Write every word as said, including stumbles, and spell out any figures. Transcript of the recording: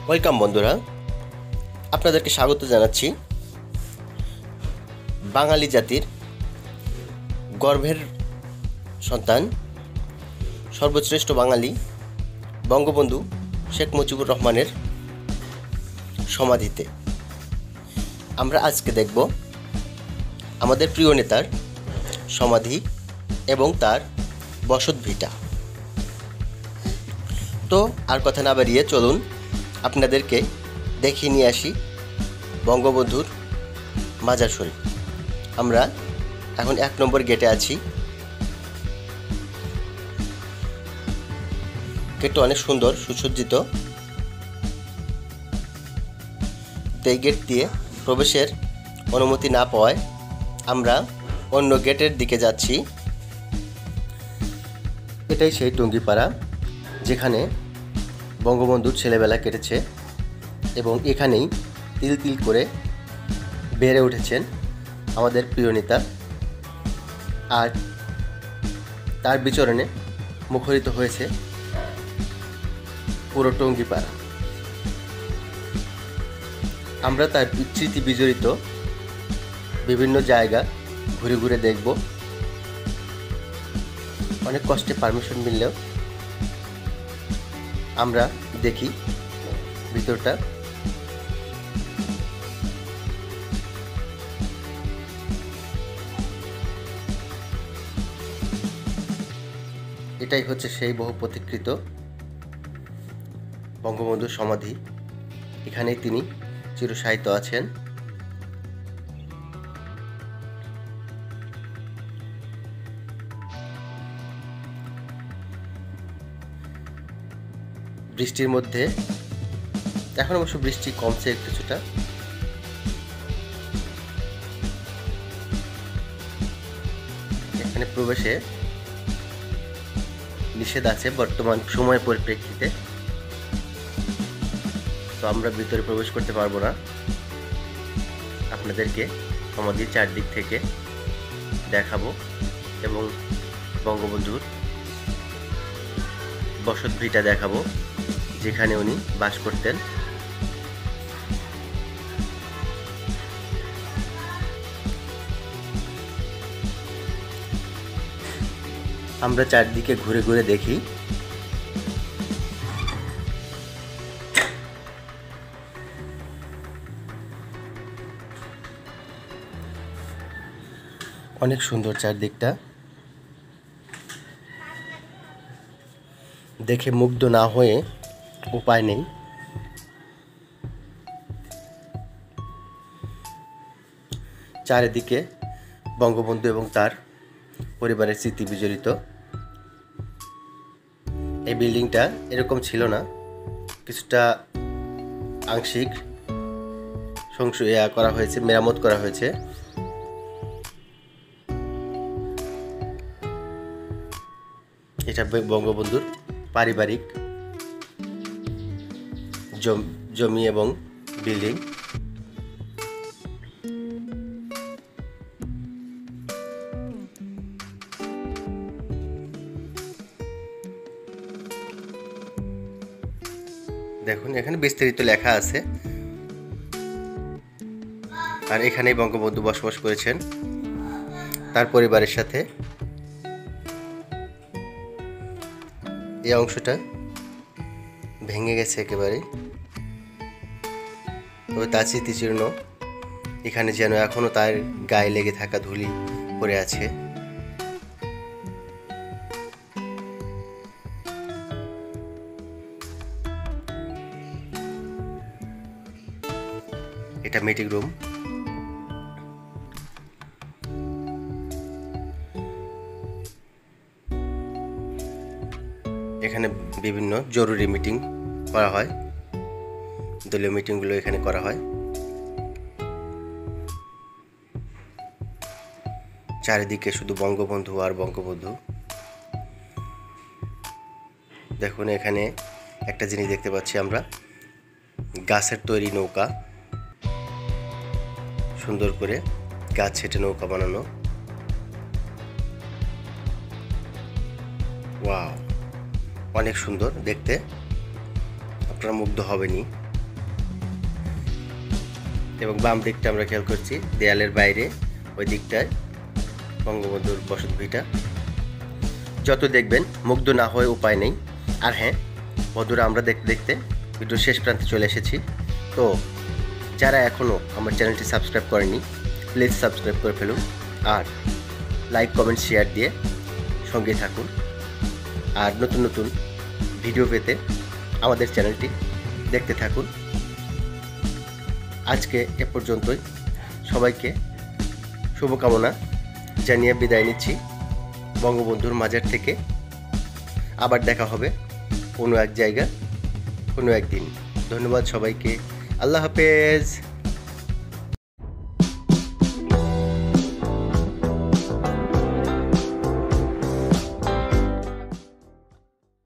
Welcome বন্ধুরা, আপনাদেরকে স্বাগত জানাচ্ছি বাঙালি জাতির গর্বের সন্তান, সর্বশ্রেষ্ঠ বাঙালি বঙ্গবন্ধু শেখ মুজিবুর রহমানের সমাধিতে। আমরা আজকে দেখব আমাদের প্রিয় নেতার সমাধি এবং তার বসতভিটা। তো আর কথা না বাড়িয়ে চলুন আপনাদেরকে দেখিয়ে নিয়ে আসি বঙ্গবন্ধুর মাজার শরীফ। আমরা এখন এক নম্বর গেটে আছি। গেটটা অনেক সুন্দর সুসজ্জিত। এই গেট দিয়ে প্রবেশের অনুমতি না পাওয়ায় আমরা অন্য গেটের দিকে যাচ্ছি। এটাই সেই টুঙ্গিপাড়া যেখানে বঙ্গবন্ধুর ছেলেবেলা কেটেছে এবং এখানেই তিল তিল করে বেড়ে উঠেছেন আমাদের প্রিয় নেতা। আর তার বিচরণে মুখরিত হয়েছে পুরো টুঙ্গিপাড়া। আমরা তার স্মৃতি বিজড়িত বিভিন্ন জায়গা ঘুরে ঘুরে দেখব। অনেক কষ্টে পারমিশন মিললেও আমরা দেখি ভিতরটা। এটাই হচ্ছে সেই বহু প্রতীক্ষিত বঙ্গবন্ধুর সমাধি। এখানেই তিনি চিরশায়িত আছেন। বৃষ্টির মধ্যে, এখন অবশ্য বৃষ্টি কমছে কিছুটা। এখানে প্রবেশে নিষেধ আছে বর্তমান সময়ের পরিপ্রেক্ষিতে, তো আমরা ভিতরে প্রবেশ করতে পারবো না। আপনাদেরকে সমাধির চারদিক থেকে দেখাবো এবং বঙ্গবন্ধুর বসতভিটা দেখাবো যেখানে উনি বাস করতেন। আমরা চারদিকে ঘুরে ঘুরে দেখি। অনেক সুন্দর চারদিকটা, দেখে মুগ্ধ না হয়ে উপায় নেই। চারিদিকে বঙ্গবন্ধু এবং তার পরিবারের স্মৃতি বিজড়িত। এই বিল্ডিংটা এরকম ছিল না, কিছুটা আংশিক সংশোধন করা হয়েছে, মেরামত করা হয়েছে। এটা বঙ্গবন্ধুর পারিবারিক জমি এবং বিল্ডিং। দেখুন এখানে বিস্তারিত লেখা আছে। আর এখানেই বঙ্গবন্ধু বসবাস করেছেন তার পরিবারের সাথে। এই অংশটা ভেঙে গেছে একেবারে, তবে তার স্মৃতিচিহ্ন এখানে যেন এখনো তার গায়ে লেগে থাকা ধুলি পড়ে আছে। এটা মিটিং রুম। এখানে বিভিন্ন জরুরি মিটিং করা হয়, দলীয় মিটিংগুলো এখানে করা হয়। চারিদিকে শুধু বঙ্গবন্ধু আর বঙ্গবন্ধু। দেখুন এখানে একটা জিনিস দেখতে পাচ্ছি আমরা, গাছের তৈরি নৌকা, সুন্দর করে গাছ ছেটে নৌকা বানানো। ওয়াও, অনেক সুন্দর দেখতে, আপনারা মুগ্ধ হবেনই। এবং বাম দিকটা আমরা খেয়াল করছি দেয়ালের বাইরে ওই দিকটায় বঙ্গবন্ধুর বসত ভিটা। যত দেখবেন মুগ্ধ না হয়ে উপায় নেই। আর হ্যাঁ বন্ধুরা, আমরা দেখতে দেখতে ভিডিওর শেষ প্রান্তে চলে এসেছি। তো যারা এখনও আমার চ্যানেলটি সাবস্ক্রাইব করেনি প্লিজ সাবস্ক্রাইব করে ফেলুন, আর লাইক কমেন্ট শেয়ার দিয়ে সঙ্গে থাকুন। আর নতুন নতুন ভিডিও পেতে আমাদের চ্যানেলটি দেখতে থাকুন। আজকে এ পর্যন্তই। সবাইকে শুভকামনা জানিয়ে বিদায় নিচ্ছি বঙ্গবন্ধুর মাজার থেকে। আবার দেখা হবে কোনো এক জায়গা কোনো একদিন। ধন্যবাদ সবাইকে। আল্লাহ হাফেজ।